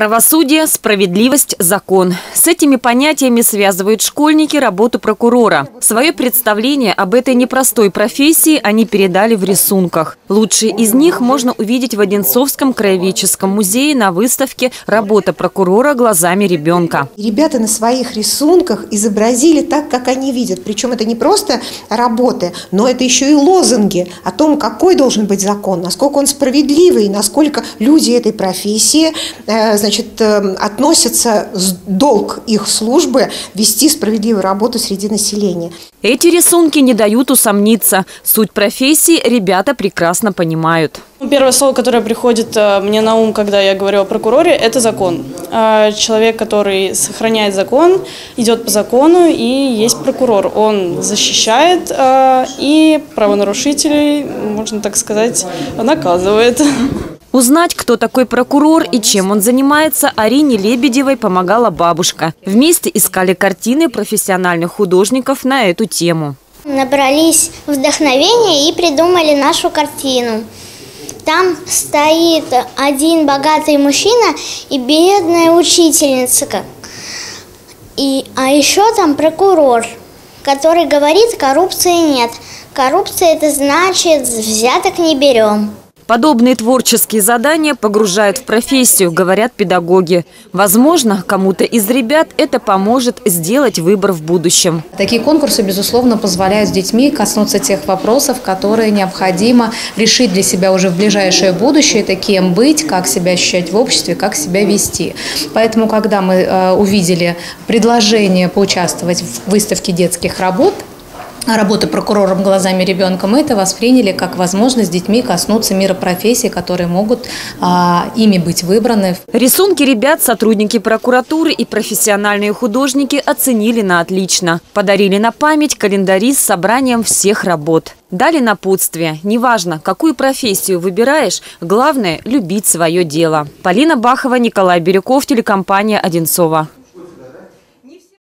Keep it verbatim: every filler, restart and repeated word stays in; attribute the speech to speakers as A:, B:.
A: Правосудие, справедливость, закон. С этими понятиями связывают школьники работу прокурора. Свое представление об этой непростой профессии они передали в рисунках. Лучшие из них можно увидеть в Одинцовском краеведческом музее на выставке «Работа прокурора глазами ребенка».
B: Ребята на своих рисунках изобразили так, как они видят. Причем это не просто работы, но это еще и лозунги о том, какой должен быть закон, насколько он справедливый, насколько люди этой профессии э, значит, э, относятся, долг их службы вести справедливую работу среди населения.
A: Эти рисунки не дают усомниться. Суть профессии ребята прекрасно понимают.
C: Первое слово, которое приходит мне на ум, когда я говорю о прокуроре, это закон. Человек, который сохраняет закон, идет по закону, и есть прокурор. Он защищает и правонарушителей, можно так сказать, наказывает.
A: Узнать, кто такой прокурор и чем он занимается, Арине Лебедевой помогала бабушка. Вместе искали картины профессиональных художников на эту тему.
D: Набрались вдохновения и придумали нашу картину. Там стоит один богатый мужчина и бедная учительница. И, а еще там прокурор, который говорит, коррупции нет. Коррупция – это значит, взяток не берем.
A: Подобные творческие задания погружают в профессию, говорят педагоги. Возможно, кому-то из ребят это поможет сделать выбор в будущем.
E: Такие конкурсы, безусловно, позволяют с детьми коснуться тех вопросов, которые необходимо решить для себя уже в ближайшее будущее. Это кем быть, как себя ощущать в обществе, как себя вести. Поэтому, когда мы э, увидели предложение поучаствовать в выставке детских работ, работы прокурором глазами ребенка, мы это восприняли как возможность с детьми коснуться мира профессий, которые могут а, ими быть выбраны.
A: Рисунки ребят сотрудники прокуратуры и профессиональные художники оценили на отлично. Подарили на память календари с собранием всех работ. Дали напутствие. Неважно, какую профессию выбираешь, главное – любить свое дело. Полина Бахова, Николай Бирюков, телекомпания «Одинцово».